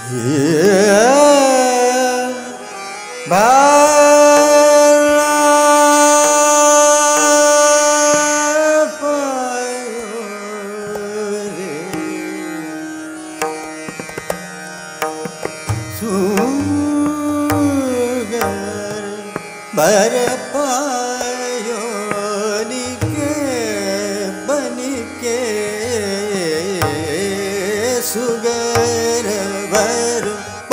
बर पायो निके बन के सुगर बर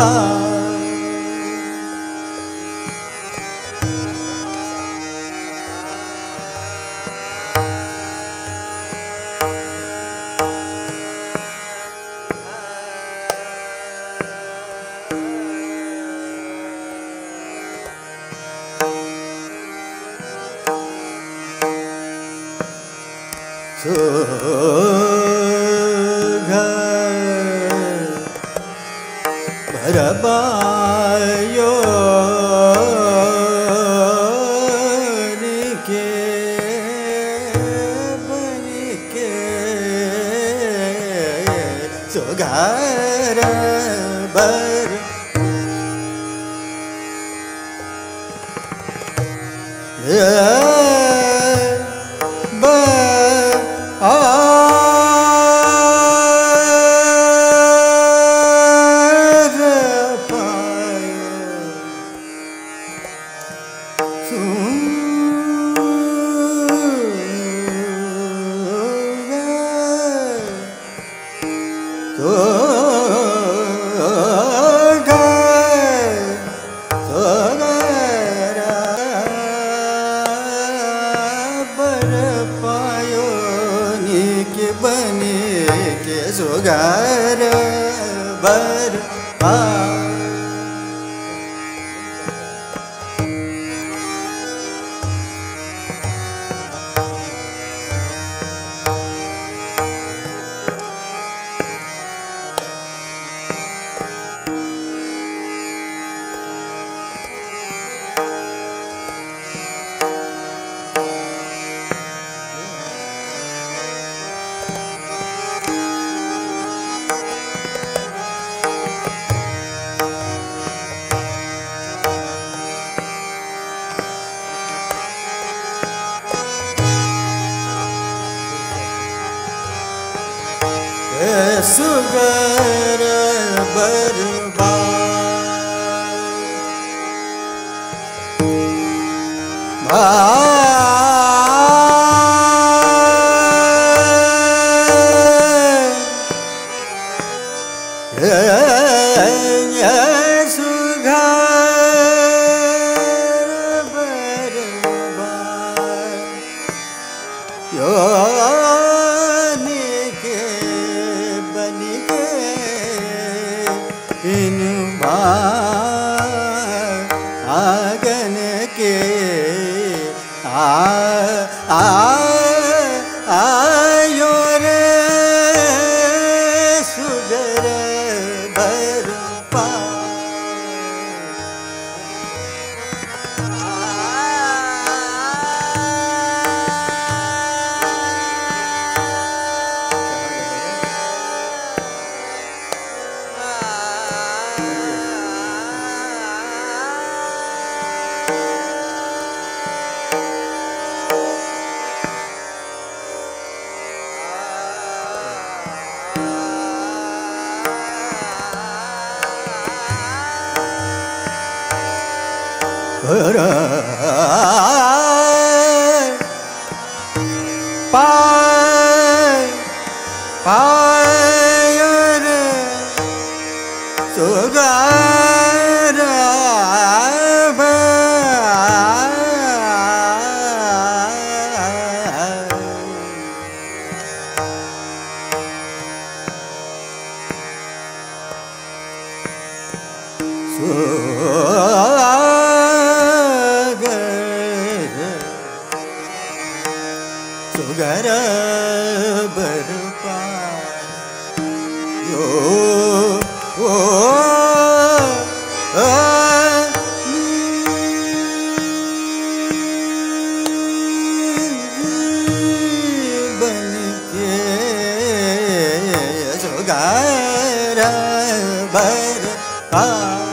भरबायो निके बन के सुगर बर सुगर बर सुगर आगन के आयो रे सुगर बर पायर सुगर सुगर बर पायो बन के सुगर बर पा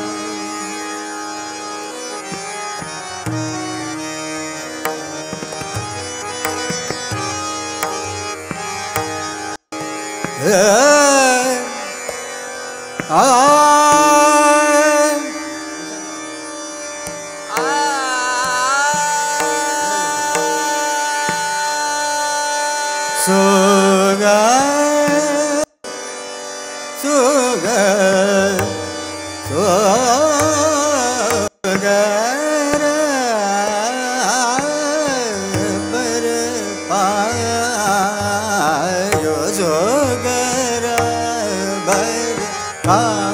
Suga, suga, suga, bar payo, suga, bar payo.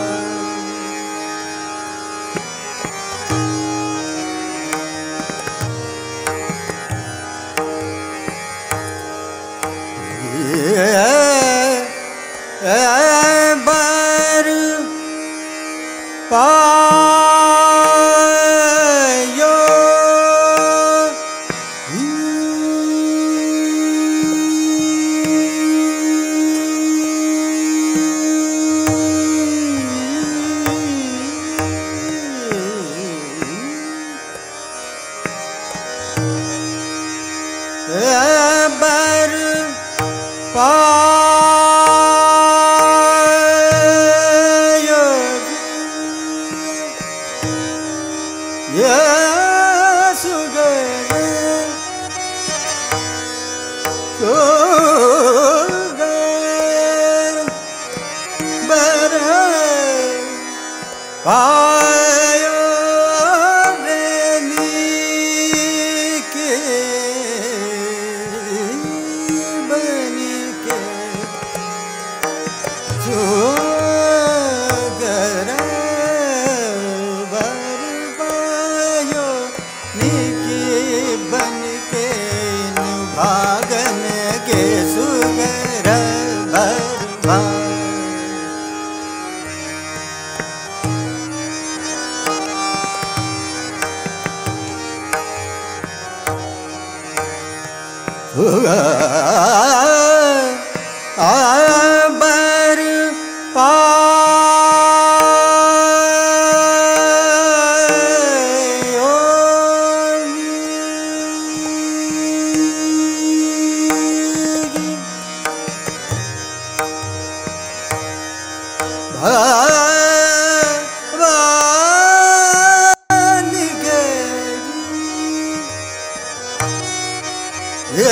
बर पायो बर पायो सुगर सुगर बर पायो के सुगर बर पायो निकी बन के भागन के सुगर बर पायो बर पायो भगवान के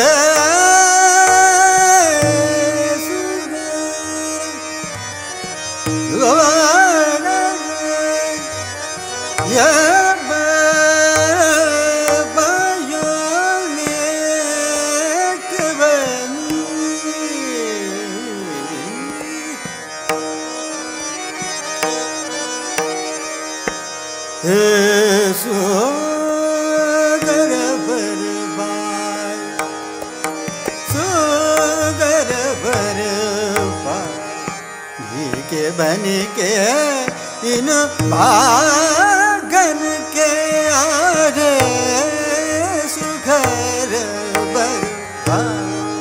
सुगर बर पायो सुगर बर पायो के बन के इन भागन के आरे सुगर बर पायो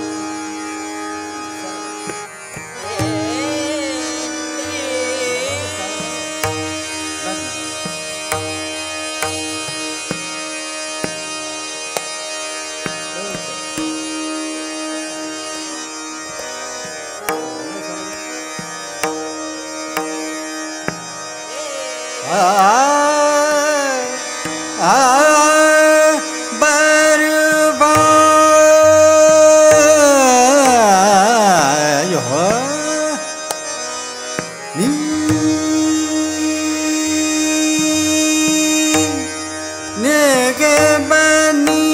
बर पायो नेगे बनी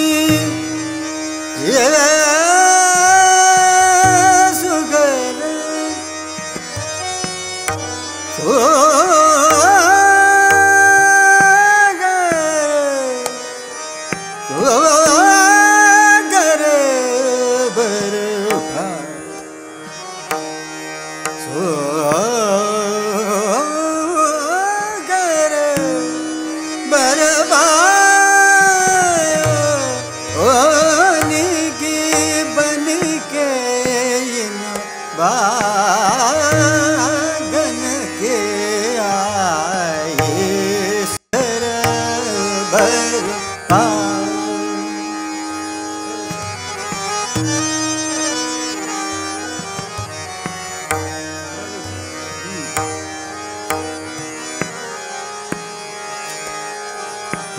सुगर सुगर बर सुगर बर पायो निकी बन के इन बागन के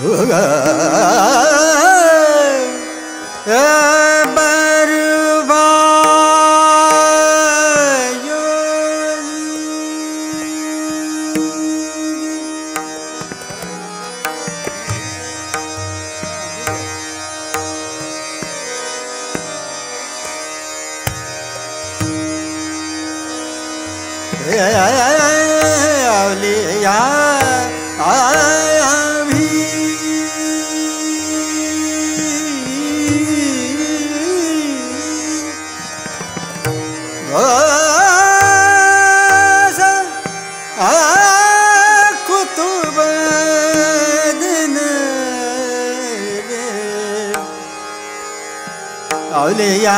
औलिया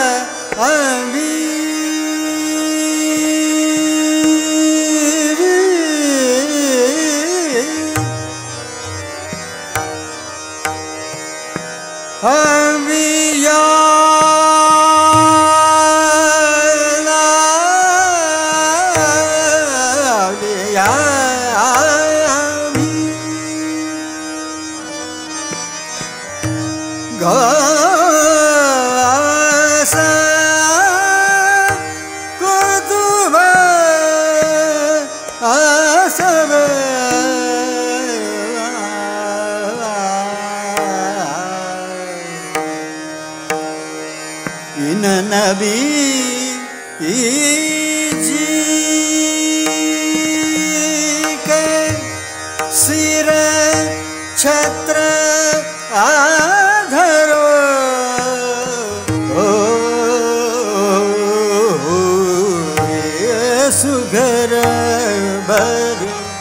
इन नबी जी के सिर छत्र आधरो सुघर बर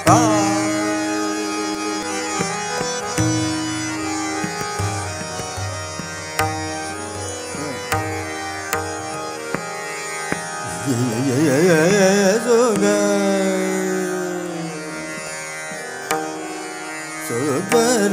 सुगर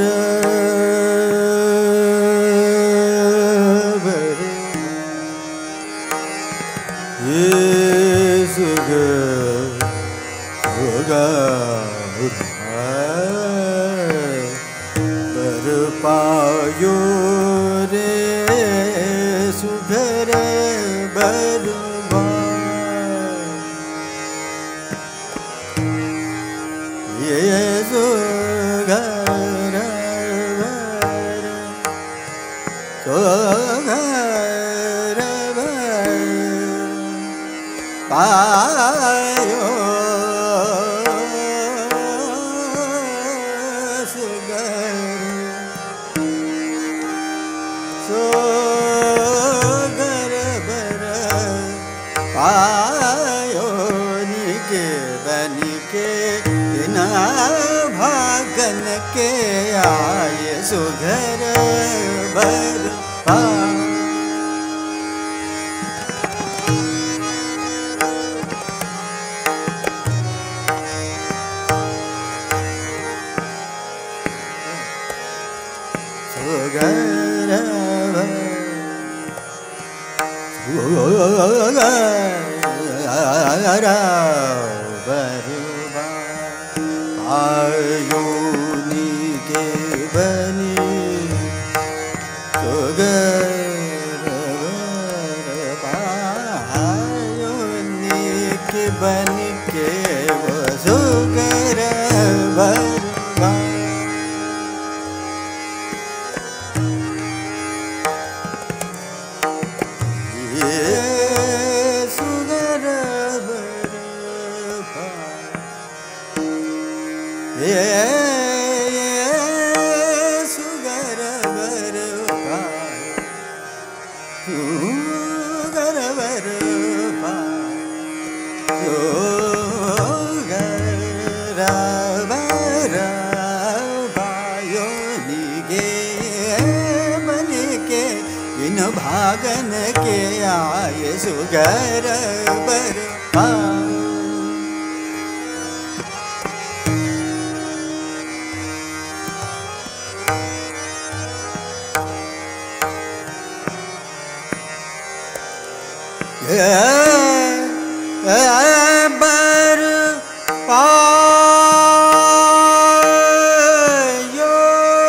बर पायो रे सुगर बर पायो सुगर बर पायो निके बनिके बिना भागन के आए सुगर बर आयो निके बनी पायो निके बनी के वो सुगर बर सुगर बर सुगर बर पायो निगे बन के इन भागन के आए सुगर बर बर पायो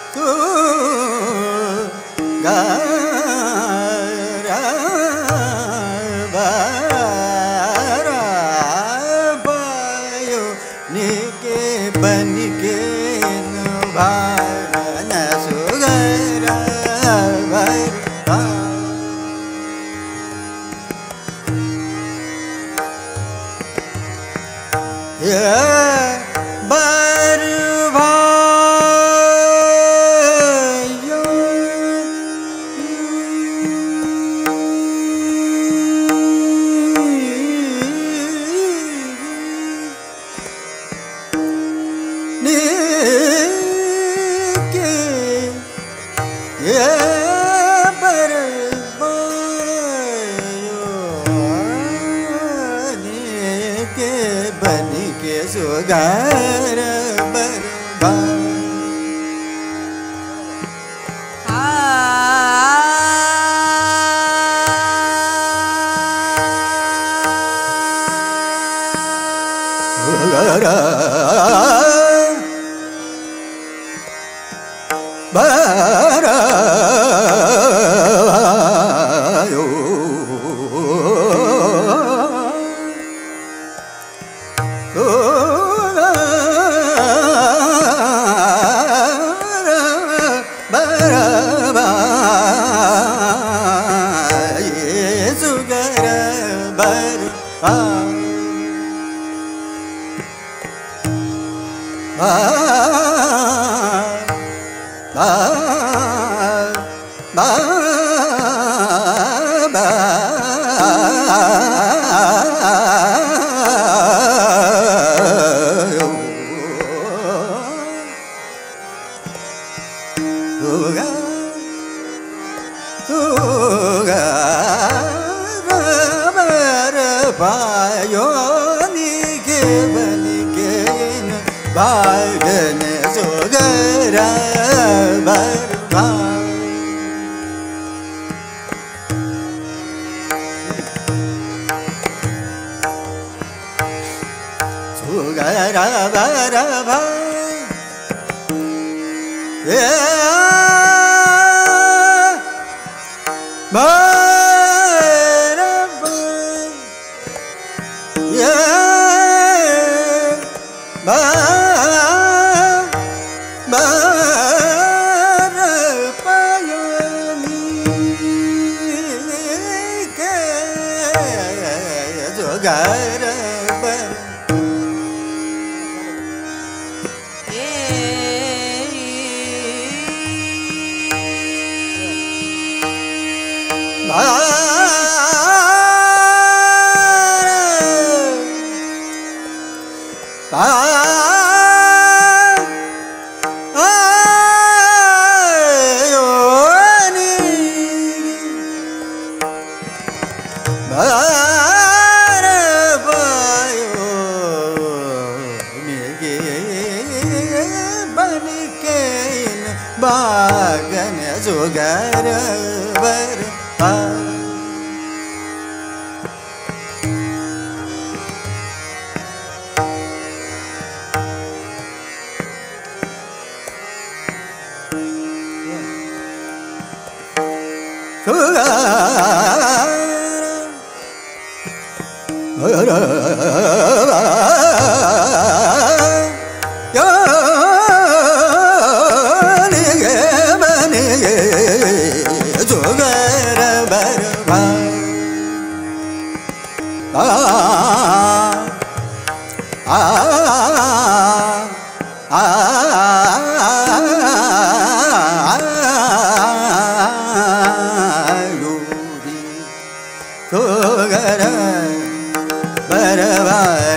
सुगर बर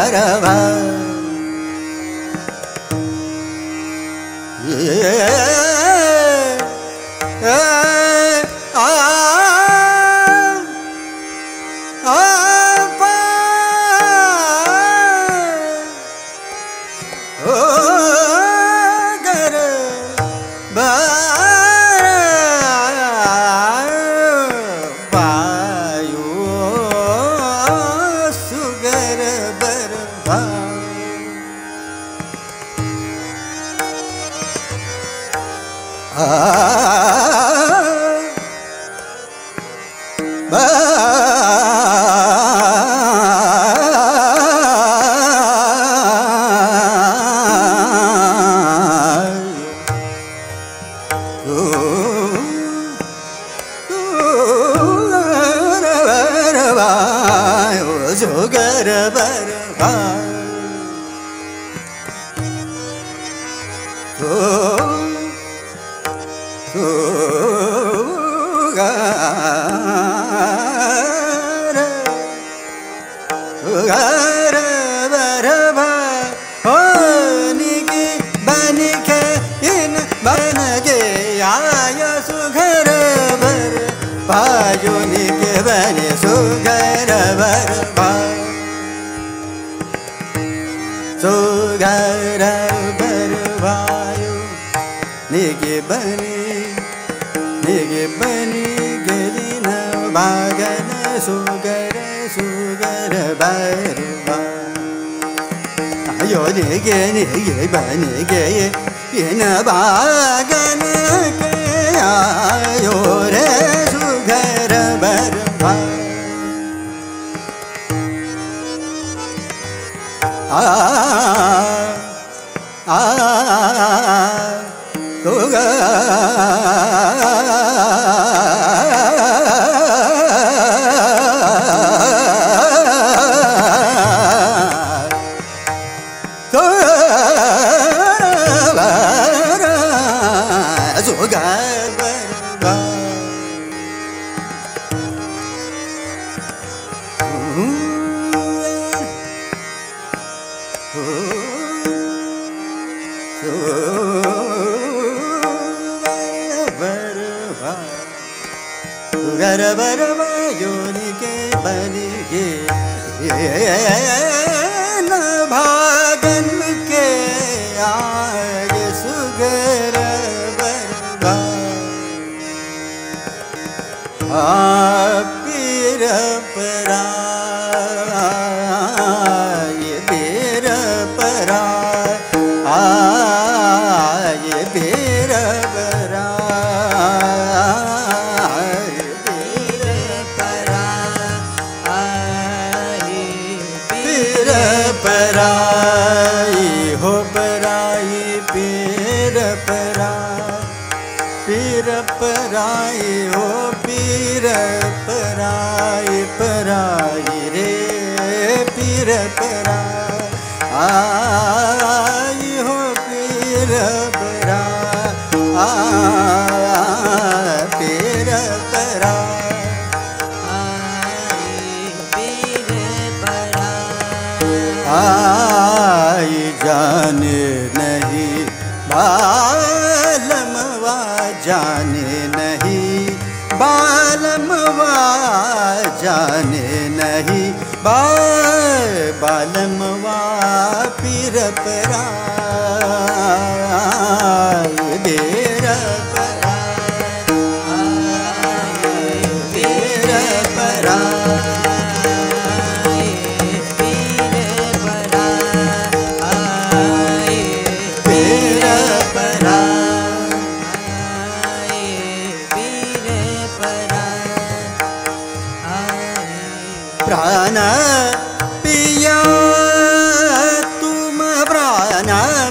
प्राण पिया तुम प्राण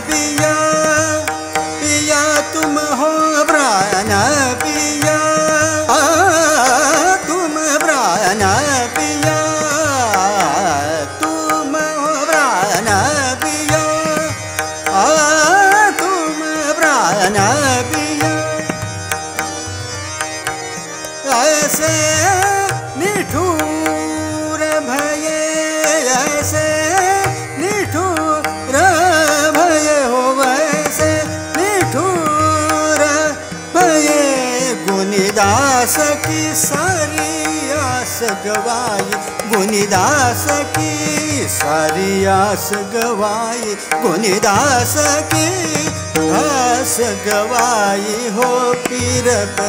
गवाई गुणिदास की सारी आस गवाई गुणिदास की आस गवाई हो पीर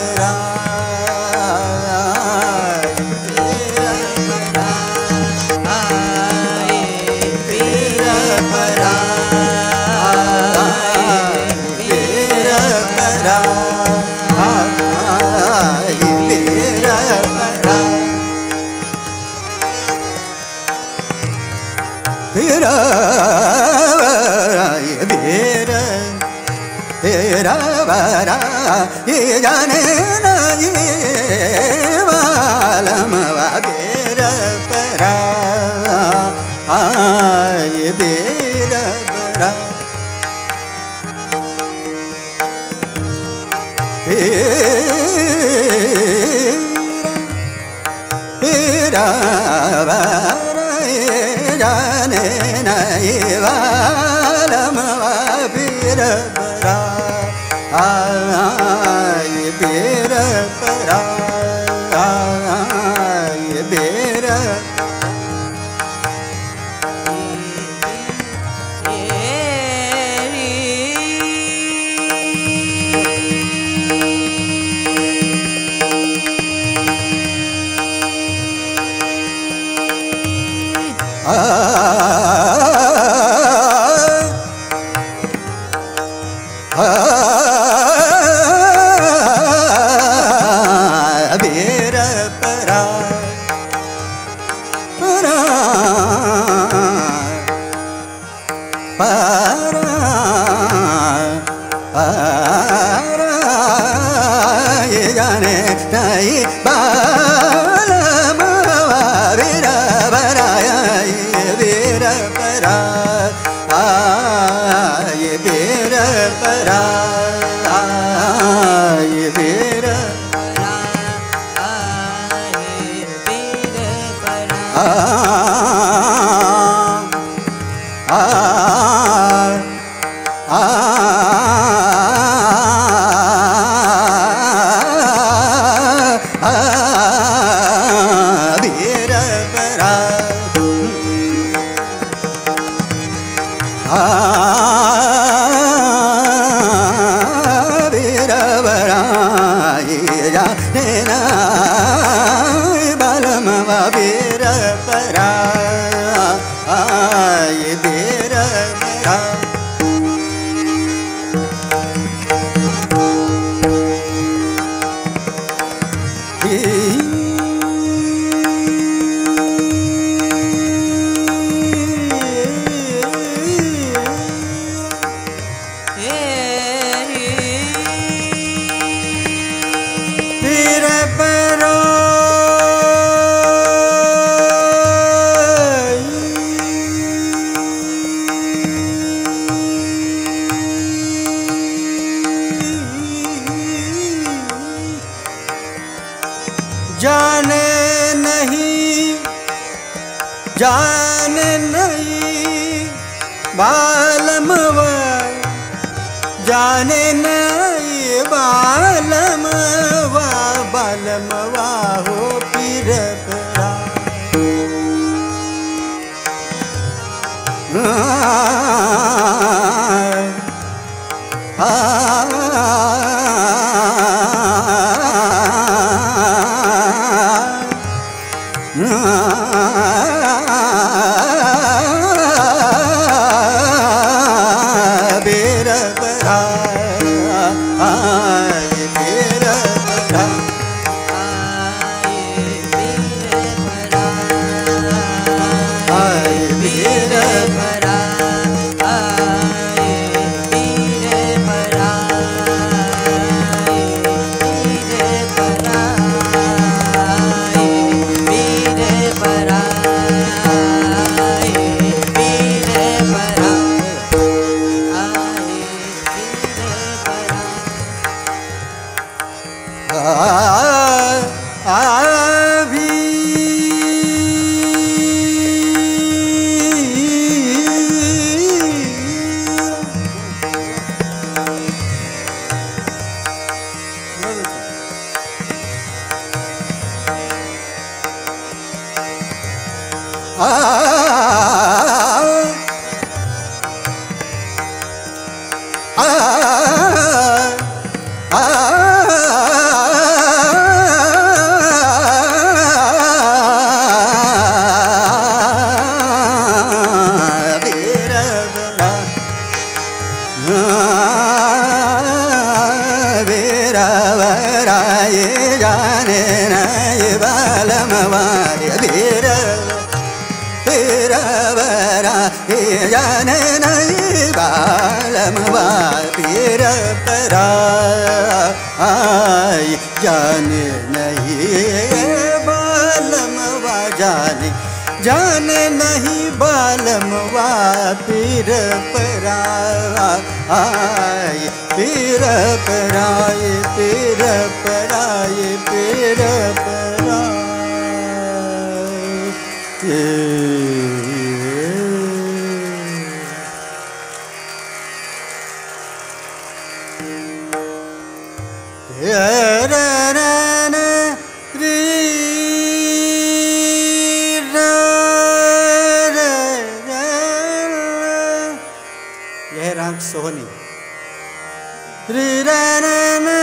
तेरा बरा ये जाने नहीं वालम बेरा परा आए बेरा बरा तेरा बरा ये जाने नहीं वालम बेरा परा आए बेरा परा आए बेरा बेरा परा परा परा ये जाने नहीं बालम बेरा परा ये बेरा परा ये बेरा परा ये बेरा बालम बेरा परा ये बेरा परा जाने नहीं बालमवा जाने नहीं बालमवा बालमवा हो पीर परा बेरा परा बेरा परा बेरा परा जाने नहीं बालम वा पीर पराई जाने नहीं बालम वा जाने नहीं बालम वा पीर पराई पीर पराई पीर पराई पीर पराई यह राग सोहनी री रे रे रे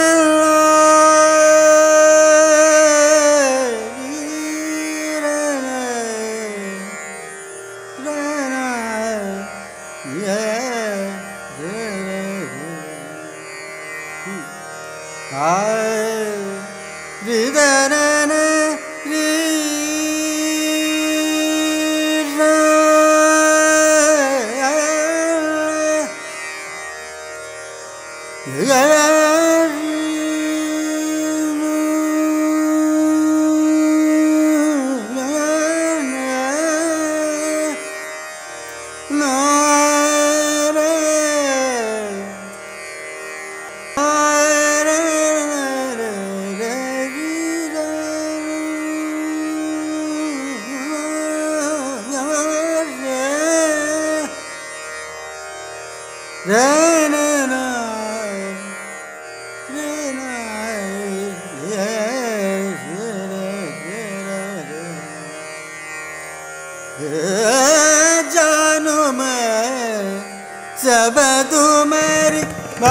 जानू मैं सब तुम्हारी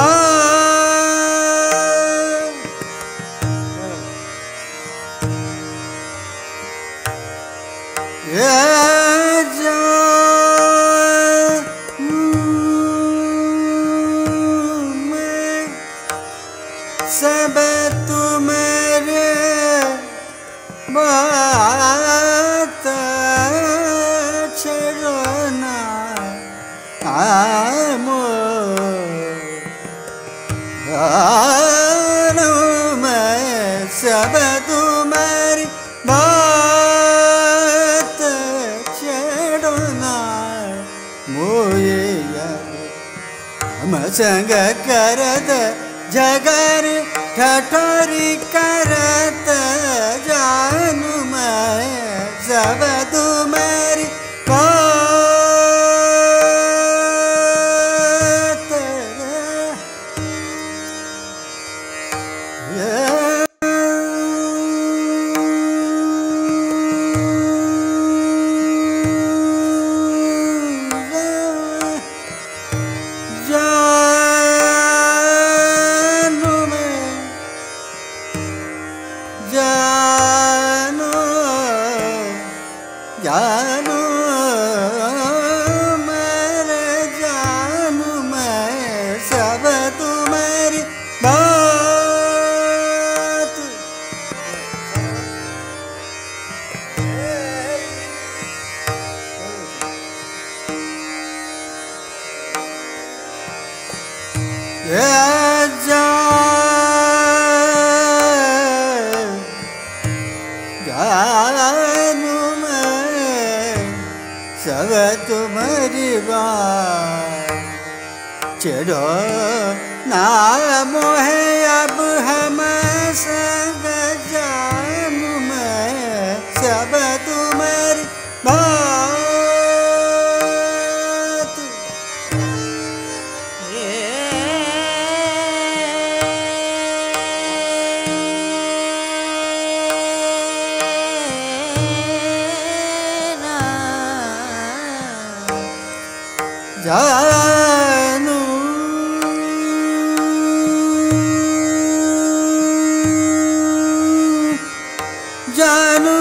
सब तुम्हारे बात छड़ना आमो मैं सब तुम्हारी बात छड़ना मोये हम संग करत जगर ठठोरी करत जानू मैं सब तुम्हारी बात जानू मेरे जानू मैं सब तुम्हारी बात जानू सब तुम्हारी बात चढ़ो ना मोहे अब हम संग जानू मैं सब तुम्हारी बात जानू जानू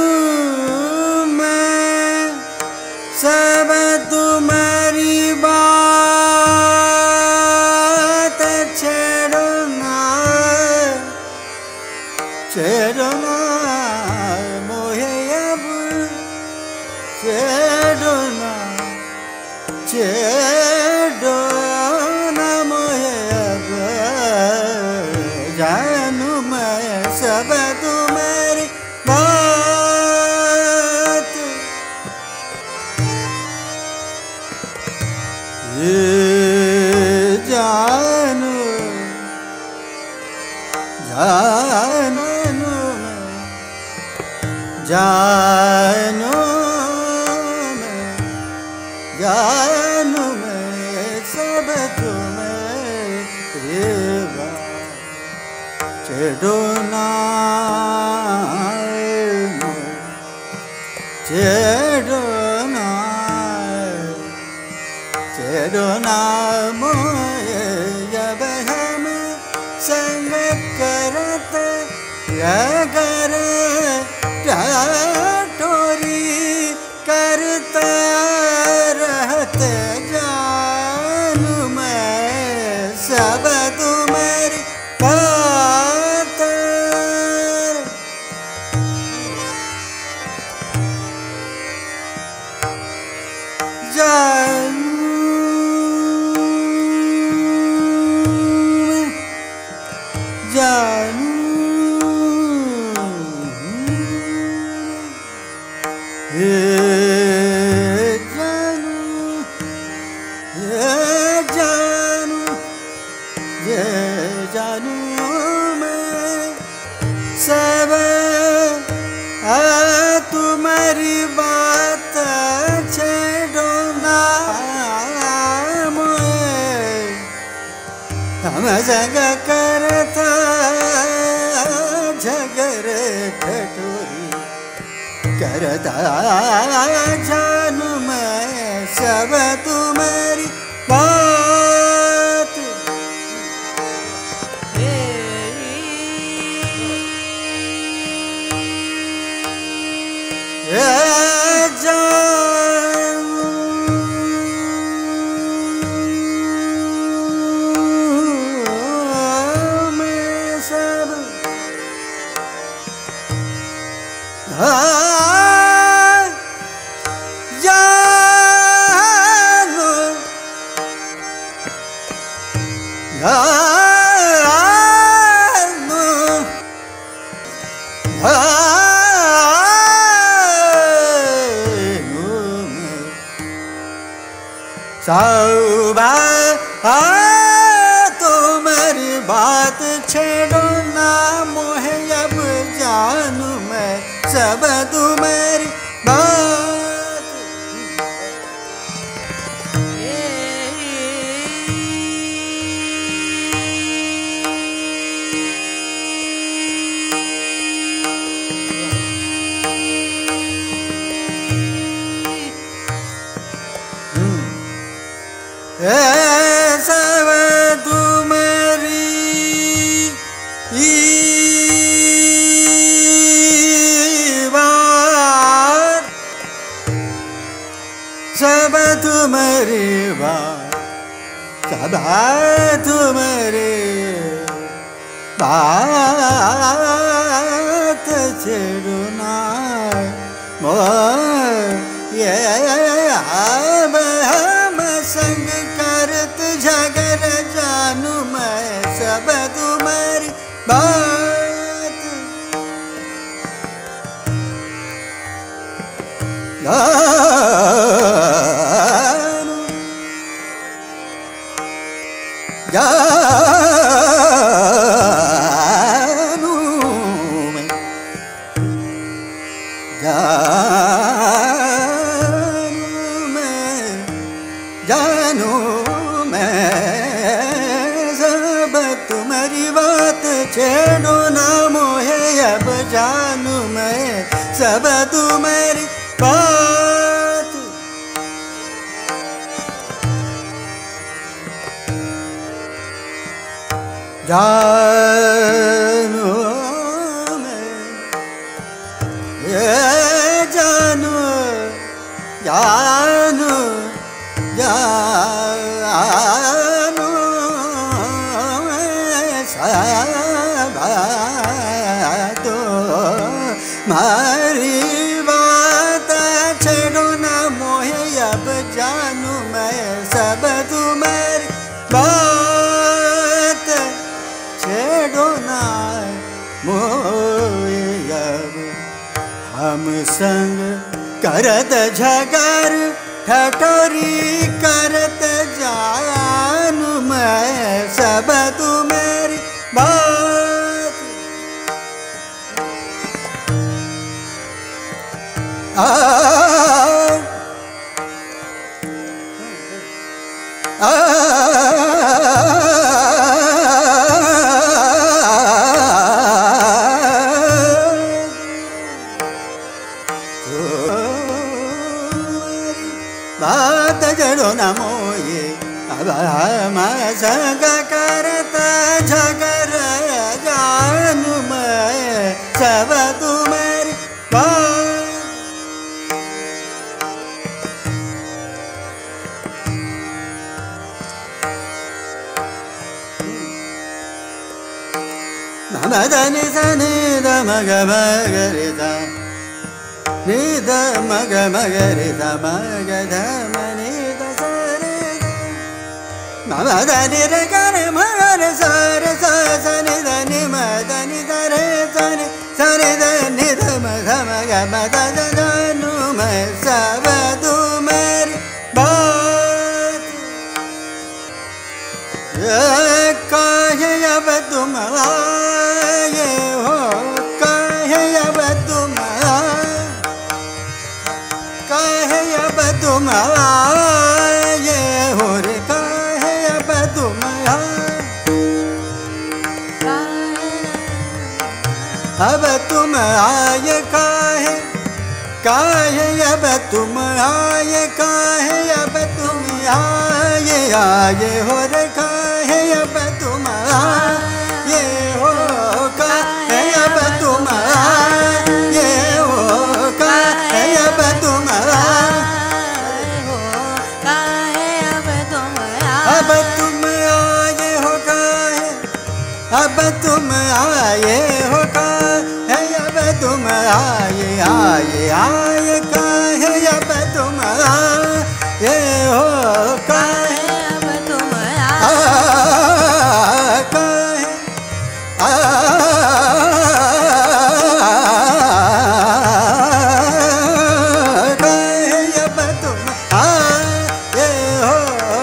मैं सब तुम्हारी बात छेड़ना छेड़ना मोहे अब छेड़ना छेड़ो ना मोहे अब जानू मैं सब तुम्हारी बात। ये जानू जानू जानू जानू मैं सब तुम्हें छेड़ो ना छेड़ो ना छेड़ो ना मोहे जब हम संग करते अगर टोरी करते रहते जानू मैं सब तुम्हारी बात। जानू जानू ये जानू मैं सब तुम्हारी बात छेड़ो ना मोहे हम संग करता झगड़े ठठोरी करता जानू मैं सब तुम्हारी बात। जानू मैं सब जानू जानू सब तुम्हारी बात छेड़ो ना मोहे अब जानू मैं सब तुम्हारी बात। सब तुम्हारी बात सब तुम्हारी बात सब तुम्हारी बात छेड़ो ना मोहे अब हम संग करत झगड़ जानू मैं सब तुम्हारी बात। जानू जानू मैं जानू मैं सब तुम्हारी बात छेड़ो ना मोहे अब जानू मैं सब तुम्हारी बात। जानू मैं जानू जानू जानू सब तुम्हारी बात छेड़ो ना मोहे अब जानू मैं संग करत झगर ठठोरी करत जानू मैं सब तू मेरी बात। बात जड़ो न मोये अब हम संग करता झगर जानू मैं सब तू मेरी बात। मदनि सनि द मग मगरि द नि द मग मगरि द मग ध मनि द सरि मदनि रे ग मगर सर स सनि द नि म द नि द रे सनि सरि द नि द म ध मग म द द जानू मैं सब तू मेरी बात। काहे अब तुम आए हो काहे अब तुम काहे अब तुम आए हो रे काहे अब तुम अब तुम आए काहे काहे अब तुम आए काहे अब तुम आए आए हो रे काहे अब तुम आए हो काहे अब तुम आए हो काहे अब तुम आए हो काहे अब तुम अब तुम आए हो काहे अब तुम आए हो काहे अब तुम आए आए आए काहे अब तुम आए हो काहे अब तुम काहे काहे अब तुम आए हो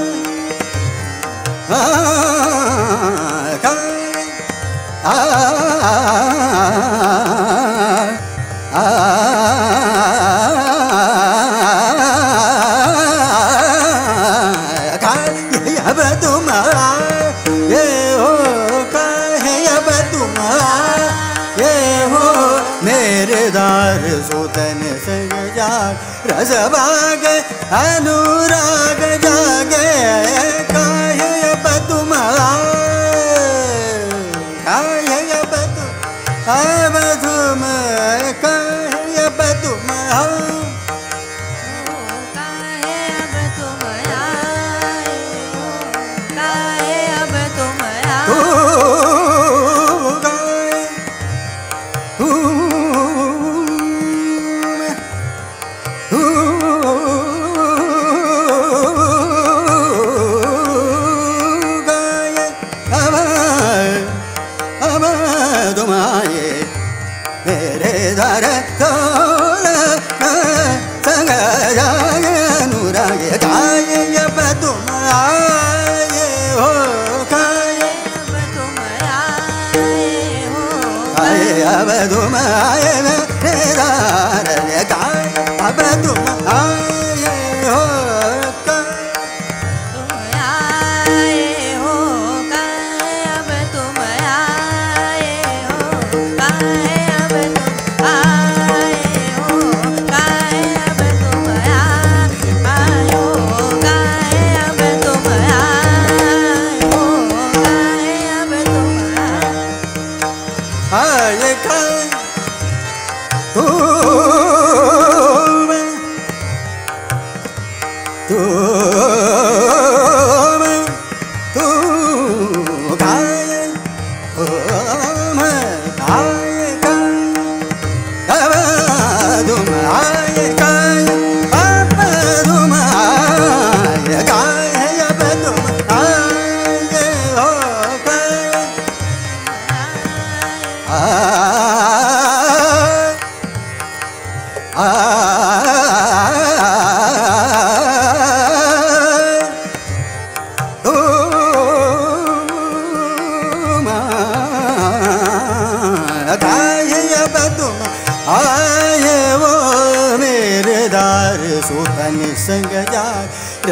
अब तुम ये हो काहे अब तुम ये हो मेरे दार सुतन संग जाग रस बाग अनुराग जागे काहे अब तुम काहे अब तुम काहे अब तुम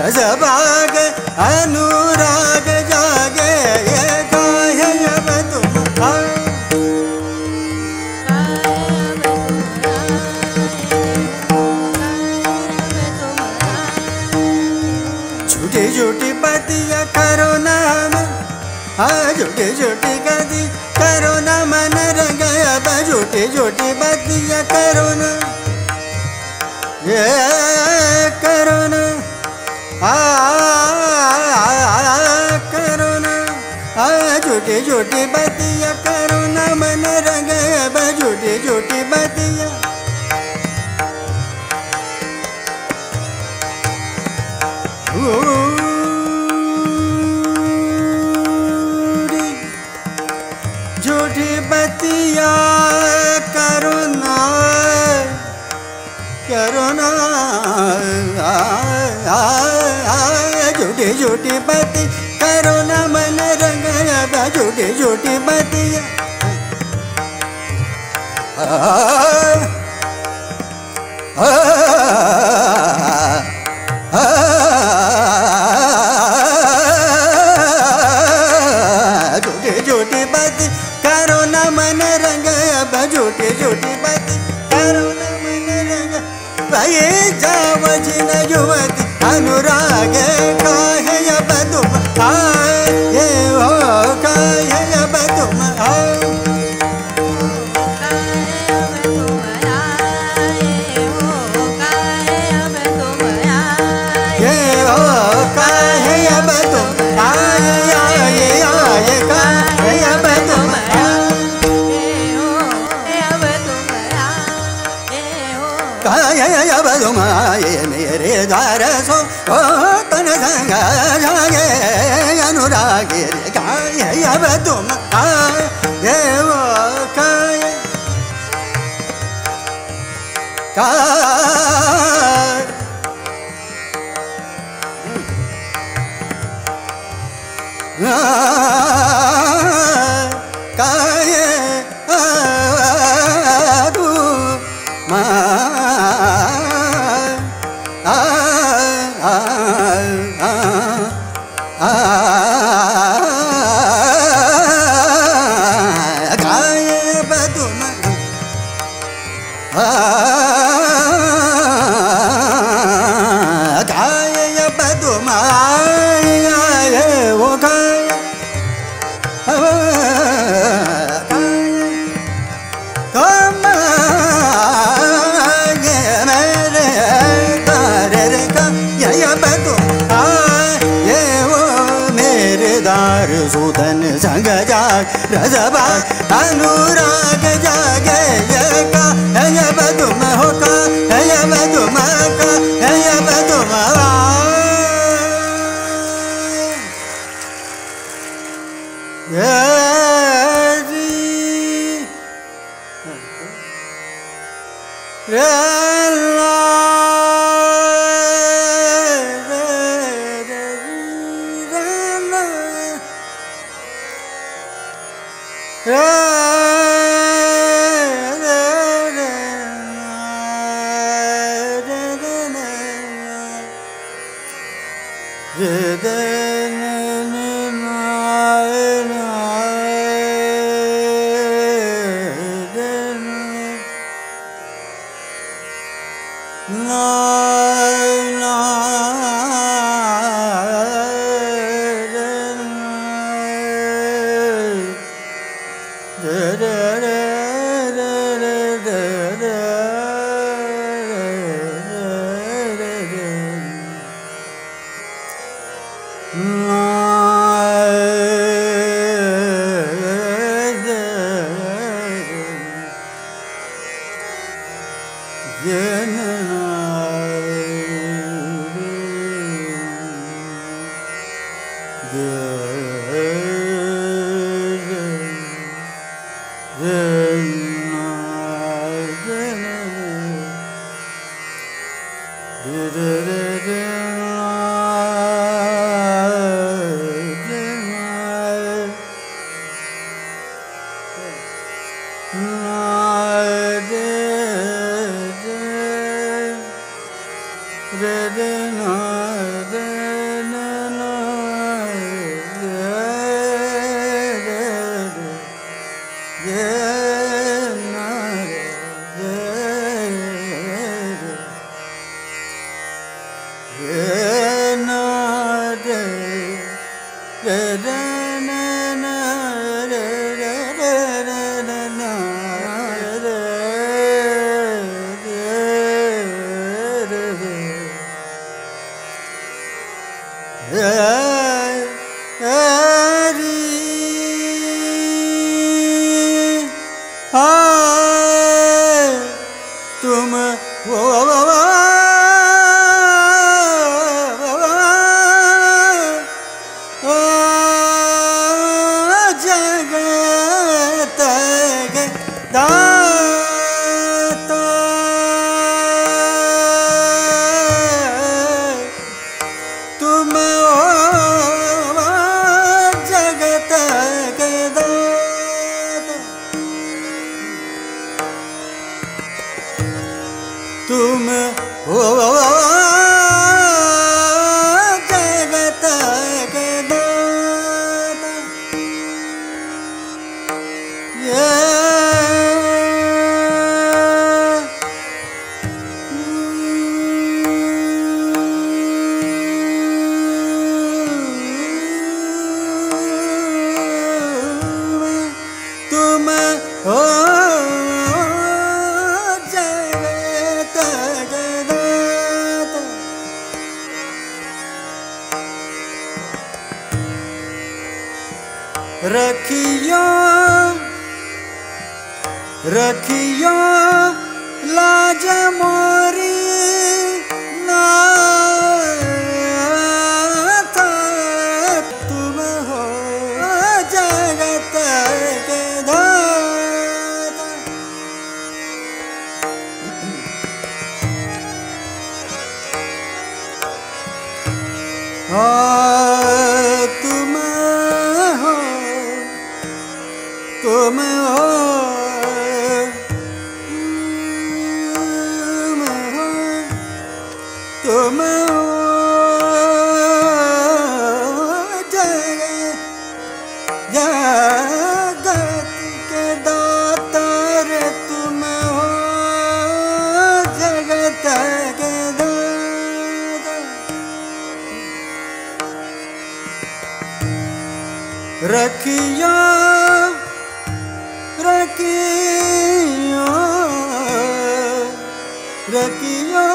रस भाग अनुराग जागे ये काहे अब तुम झूठी झूठी बातियाँ करो ना मन झूठी झूठी गदी करो ना मन रंग अब झूठी झूठी बातियाँ करो ना ये करो ना करो ना झूठी झूठी बातियाँ करो ना मन रंग अब झूठी झूठी बातियाँ झूठी बातियाँ करो ना झूठी झूठी बातें करो ना मन रंगाया झूठी झूठी बातियाँ झूठी झूठी बातें करो ना मन रंगाया झूठी झूठी बातें करो ना मन रंगा भाई जाव जिन युवती अनुराग काहे अब तुम ये हो काहे अब तुम ये हो काहे अब तुम आए आए आए काहे अब तुम काहे अब तुम आए मेरे द्वार सो तन संग जागे अनुराग काहे अब तुम आए वो काहे काहे तू सुधन संग जाग रस भाग अनुराग जागे का अब तुम हो का अब तुम का अब तुम Vedana तुम जगत के दाता तुम जगत के दाता तुम हो जगत के दाता ये तुम हो जगत के दाता रखियो रखियो लाज मोरी नाथ तुम हो जगत के दाता तुम हो तुम हो तुम हो जगत के दाता रे तुम हो जगत के दाता रखियो रखियो रखियो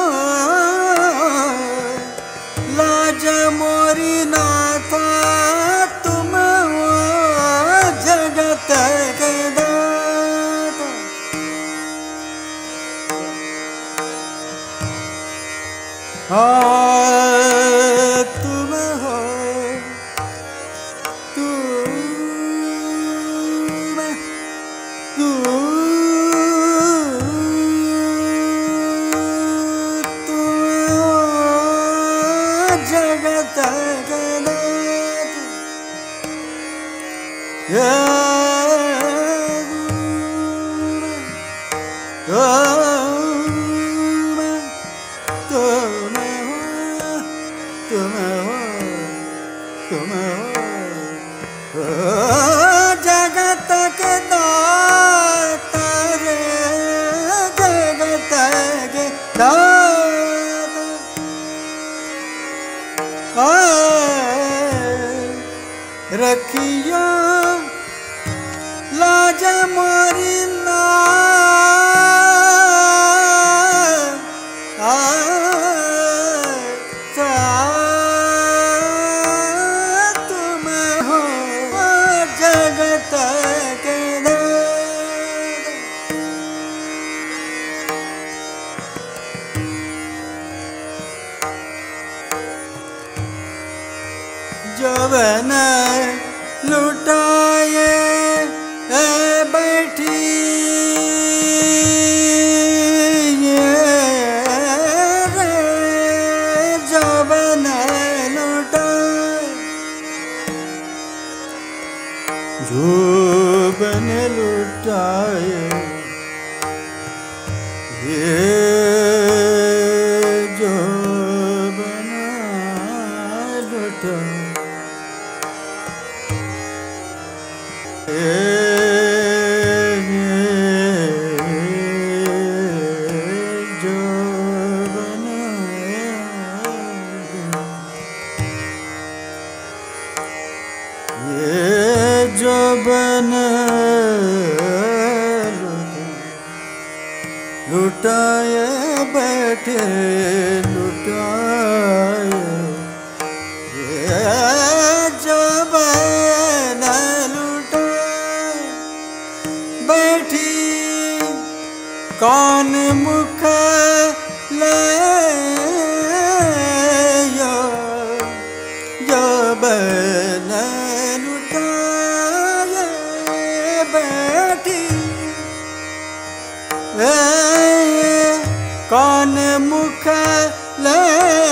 लाज मोरी नाथा तुम हो जगत के दाता तुम हो जगत के तुम हो जगत के दाता रे जगत के दाता रखियो लाज मोरी तुम हो जगत के दाता जवन लुटाए बैठी रे जवन लुटाए जवन लुटाए ये जवन लुटाए जबन लुटाए बैठे लुटाए जब न लुटाए बैठी कौन मुख ले जब न लुटाए बैठी कौन मुख ले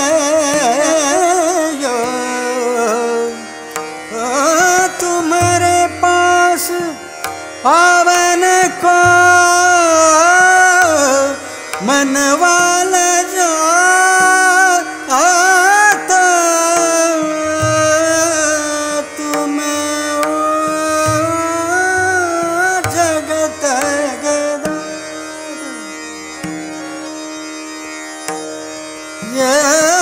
तुम्हारे पास पावन को मनवाल जा आता तुम जगत गदा ये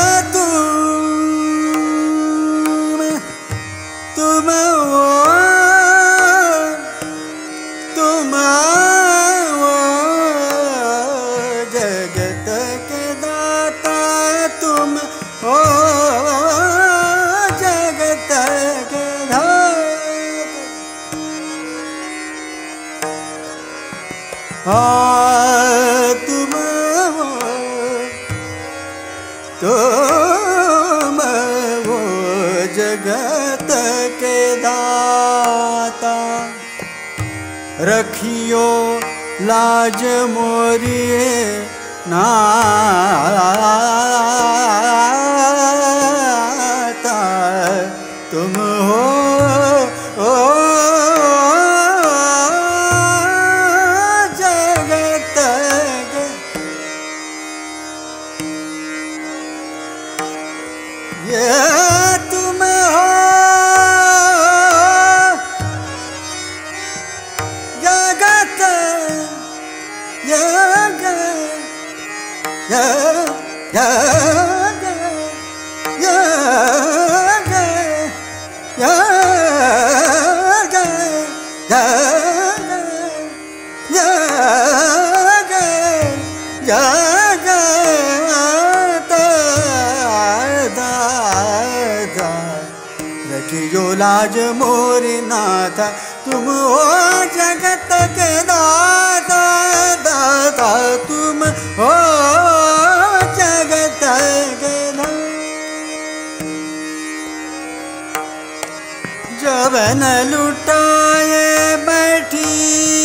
तुम जगत के दाता तुम हो जगत के दाता तुम वो जगत के दाता रखियो लाज मोरी नाता तुम हो जगत के ये तुम हो जगत रखियो लाज मोरी नाथ तुम हो जगत के दाता दाता तुम हो जगत के दाता जब न लुटाए बैठी